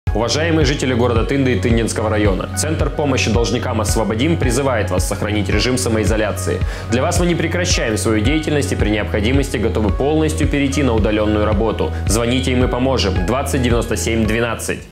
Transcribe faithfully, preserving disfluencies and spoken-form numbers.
Уважаемые жители города Тынды и Тындинского района, Центр помощи должникам «Освободим» призывает вас сохранить режим самоизоляции. Для вас мы не прекращаем свою деятельность и при необходимости готовы полностью перейти на удаленную работу. Звоните, и мы поможем. двадцать девяносто семь двенадцать.